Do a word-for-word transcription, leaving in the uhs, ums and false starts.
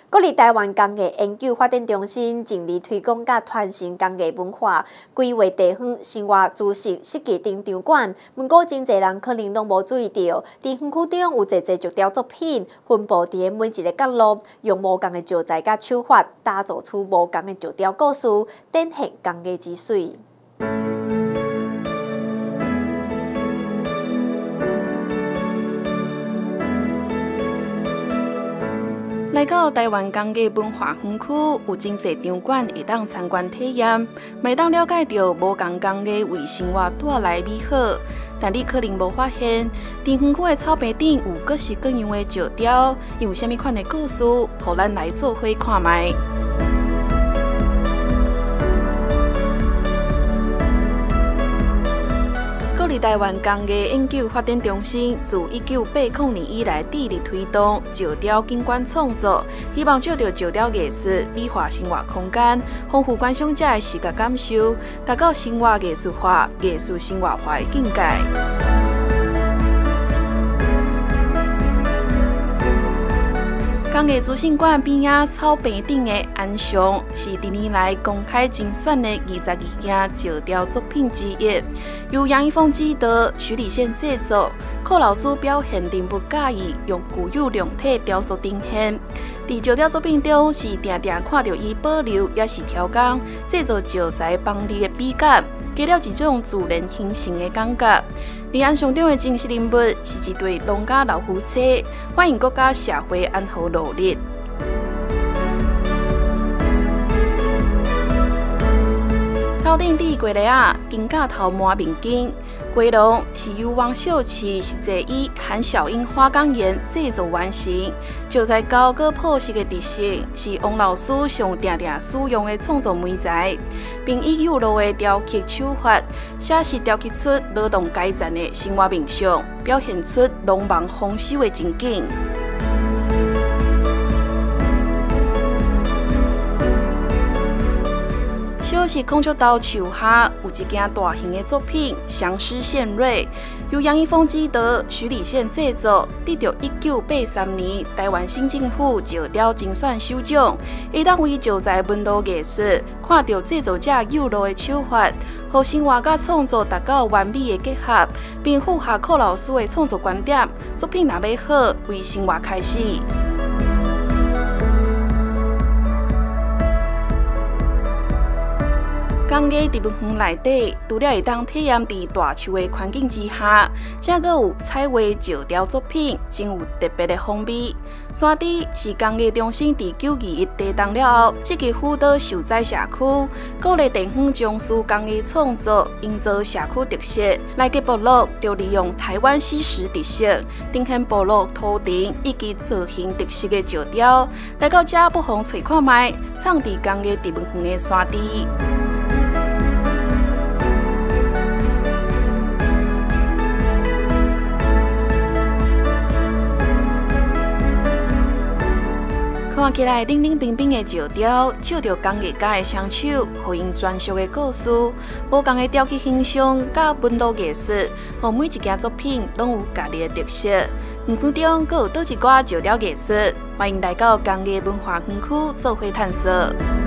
国立台湾工艺研究发展中心尽力推广甲传承工艺文化，规划地方生活知识设计展场馆。不过，真侪人可能拢无注意到，伫园区中有侪侪石雕作品，分布伫每一个角落，用无同的石材甲手法，打造出无同的石雕故事，展现工艺之水。 来到台湾工艺文化园区，有真侪场馆会当参观体验，会当了解到无同工艺为生活带来美好。但你可能无发现，伫园区的草坪顶有各式各样的石雕，有虾米款的故事，互咱来做伙看卖。 国立台湾工艺研究发展中心自一九八零年以来，致力推动石雕景观创作，希望借着石雕艺术美化生活空间，丰富观赏者的视觉感受，达到生活艺术化、艺术生活化的境界。 工艺资讯馆边仔草坪顶的安详，是历年来公开精选的二十二件石雕作品之一，由杨一峰指导、徐礼宪制作。寇老师表现并不介意用具有量体雕塑呈现。伫石雕作品中，是定定看到伊保留也是挑工制作石材锋利的美感，给了一种自然形成的感觉。 而安详中的真实人物是一对农家老夫妻，反映国家社会安好努力。头顶戴过来啊，金甲头满面巾。龟龙是由王秀琪实际以含小樱花岗岩制作完成，石材高个朴实的特色是王老师上常常使用的创作媒材，并以有路的雕刻手法，写实雕刻出劳动阶层的生活面相，表现出农忙丰收的情景。 小是孔雀岛树下有一件大型的作品《相思献瑞》，由杨一峰指导、徐礼宪制作，得到一九八三年台湾新政府石雕精选首奖。会当为石材纹路艺术，看到制作者有路的手法，和生活甲创作达到完美的结合，并符合寇老师的创作观点。作品若要好，为生活开始。 工艺伫文园内底，除了会当体验伫大树的环境之下，还阁有彩绘石雕作品，真有特别的风味。山底是工艺中心伫九二一地震了后，积极辅导受灾社区，鼓励地方重视工艺创作，营造社区特色。来吉部落就利用台湾史实特色，呈现部落土地以及造型特色的石雕。来到这不妨找看卖，藏伫工艺伫文园的山底。 看起来冷冷冰冰的石雕，照着工艺家的双手，互因专属的故事。无同的雕刻形象甲纹路艺术，互每一件作品拢有家己的特色。园区中阁有倒一寡石雕艺术，欢迎来到工艺文化园区做伙探索。